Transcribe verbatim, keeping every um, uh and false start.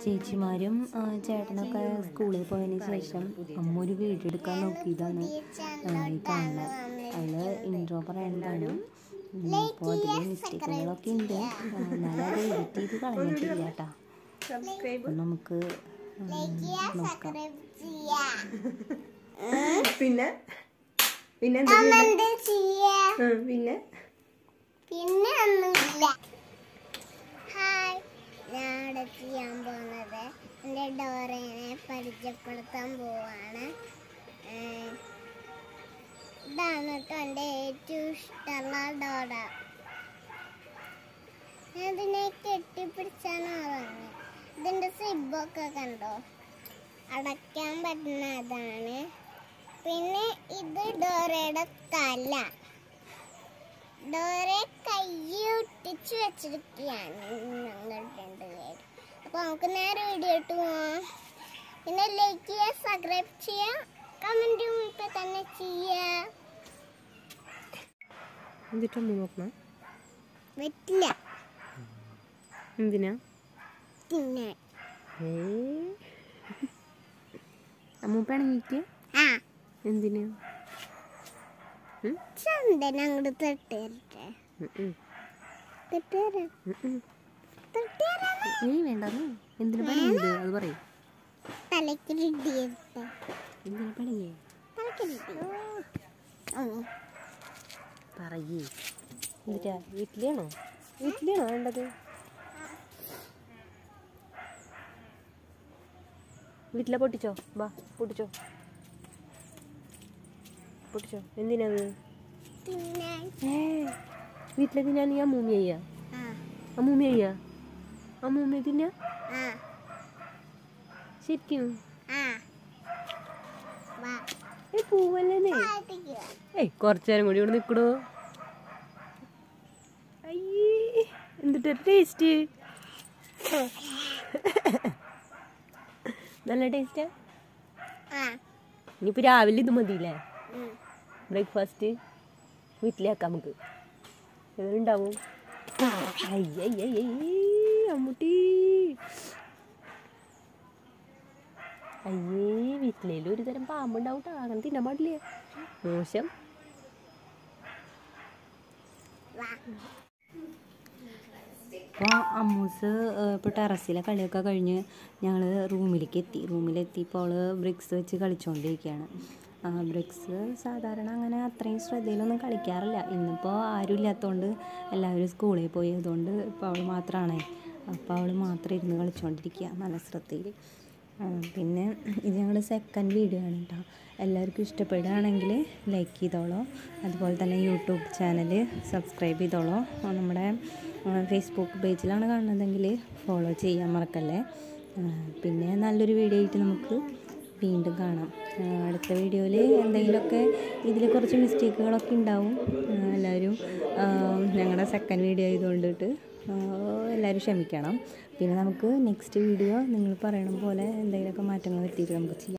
ചേച്ചിമാരും ചേട്ടനൊക്കെ സ്കൂളിൽ പോയതിന് ശേഷം അമ്മ ഒരു വീഡിയോ എടുക്കാൻ നോക്കിയതാണ് ഈ കാണുന്നത്. അവള് ഇൻട്രോ പറയേണ്ടതാണ്. ഇപ്പോൾ അതിൽ മിസ്റ്റേക്കുകളൊക്കെ ഉണ്ട്, എന്നാലും അത് എഡിറ്റ് ചെയ്ത് കളഞ്ഞിട്ടില്ല കേട്ടോ. അപ്പം നമുക്ക് നോക്കാം. പിന്നെ പിന്നെ പിന്നെ പിന്നെ ഒന്നുമില്ല. ഹായ്, ഞാനിവിടെ ചെയ്യാൻ പോകുന്നത് എൻ്റെ ഡോറേനെ പരിചയപ്പെടുത്താൻ പോവാണ്. ഇതാണ് കേട്ടോ എൻ്റെ ഏറ്റവും ഇഷ്ടമുള്ള ഡോറ. ഞാൻ ഇതിനെ കെട്ടിപ്പിടിച്ചാണ് ഉറങ്ങി. ഇതിൻ്റെ സിബൊക്കെ കണ്ടോ, അടയ്ക്കാൻ പറ്റുന്ന അതാണ്. പിന്നെ ഇത് ഡോറയുടെ തല. ഡോറെ കൈ ഒട്ടിച്ച് വെച്ചിരിക്കുകയാണ് ഞങ്ങൾ രണ്ടുപേരും. അപ്പോൾ നമുക്ക് നേരെ വീഡിയോ ഇട്ട് പോവാം. പിന്നെ ലൈക്ക് ചെയ്യുക, സബ്സ്ക്രൈബ് ചെയ്യുക, കമൻറ്റും ഇപ്പം തന്നെ ചെയ്യുക. എന്നിട്ട് നോക്കണം പറ്റില്ല. എന്തിനാ പിന്നെ അമ്മൂപ്പാണെങ്കിൽ ആ എന്തിനാ ചന്ദന അങ്ങോട്ട് തൊട്ടേരട്ടെ തൊട്ടേര നീ വേണ്ട എന്തിനു പണിയുണ്ട് അത് പറയും. തലയ്ക്ക് ഇടിയട്ടെ. എന്തിനു പണിയേ പറയേ. എന്നിട്ടാ വീട്ടിലാണോ വീട്ടിലാണോ വേണ്ടത്? വീട്ടിലെ പൊട്ടിച്ചോ, ബാ പൊട്ടിച്ചോ പൊട്ടിച്ചോ. എന്തിനാത് ഏ വീട്ടിലെ തിന്നാ? നീ അമ്മൂമ്മ അയ്യാ അമ്മൂമ്മ അയ്യാ അമ്മൂമ്മ തിന്നാ ശരിക്കും? ഏ പൂവല്ലേ? ഏയ് കുറച്ചു നേരം കൂടി ഇവിടെ നിൽക്കണോ? അയ്യേ എന്നിട്ട് ടേസ്റ്റ് നല്ല ടേസ്റ്റാ. ഇനിയിപ്പോൾ രാവിലെ ഇത് മതിയില്ലേ ബ്രേക്ക്ഫാസ്റ്റ്? വീട്ടിലേക്കാം നമുക്ക്. എങ്ങനെയുണ്ടാവും? അയ്യയ്യേ അമ്മൂട്ടി, അയ്യേ വീട്ടിലേലും ഒരു തരം പാമ്പുണ്ടാവും കേട്ടോ. അങ്ങനെ തിന്നാൻ പാടില്ലേ, മോശം. അപ്പോൾ അമ്മൂസ് ഇപ്പോൾ ടെറസിലെ കളിയൊക്കെ കഴിഞ്ഞ് ഞങ്ങൾ റൂമിലേക്ക് എത്തി. റൂമിലെത്തിയപ്പോൾ അവൾ ബ്രിക്സ് വെച്ച് കളിച്ചുകൊണ്ടിരിക്കുകയാണ്. ബ്രിക്സ് സാധാരണ അങ്ങനെ അത്രയും ശ്രദ്ധയിലൊന്നും കളിക്കാറില്ല. ഇന്നിപ്പോൾ ആരും ഇല്ലാത്തതുകൊണ്ട് എല്ലാവരും സ്കൂളിൽ പോയി, അതുകൊണ്ട് ഇപ്പോൾ അവൾ മാത്രമാണ്. അപ്പോൾ അവൾ മാത്രം ഇരുന്ന് കളിച്ചുകൊണ്ടിരിക്കുക നല്ല ശ്രദ്ധയിൽ. പിന്നെ ഇത് ഞങ്ങളുടെ സെക്കൻഡ് വീഡിയോ ആണ് കേട്ടോ. എല്ലാവർക്കും ഇഷ്ടപ്പെടുകയാണെങ്കിൽ ലൈക്ക് ചെയ്തോളൂ. അതുപോലെ തന്നെ യൂട്യൂബ് ചാനൽ സബ്സ്ക്രൈബ് ചെയ്തോളൂ. നമ്മുടെ ഫേസ്ബുക്ക് പേജിലാണ് കാണുന്നതെങ്കിൽ ഫോളോ ചെയ്യാൻ മറക്കല്ലേ. പിന്നെ നല്ലൊരു വീഡിയോ ആയിട്ട് നമുക്ക് വീണ്ടും കാണാം. അടുത്ത വീഡിയോയിൽ എന്തെങ്കിലുമൊക്കെ ഇതിൽ കുറച്ച് മിസ്റ്റേക്കുകളൊക്കെ ഉണ്ടാവും. എല്ലാവരും ഞങ്ങളുടെ സെക്കൻഡ് വീഡിയോ ആയതുകൊണ്ടിട്ട് എല്ലാവരും ക്ഷമിക്കണം. പിന്നെ നമുക്ക് നെക്സ്റ്റ് വീഡിയോ നിങ്ങൾ പറയണ പോലെ എന്തെങ്കിലുമൊക്കെ മാറ്റങ്ങൾ വരുത്തിയിട്ട് നമുക്ക് ചെയ്യാം.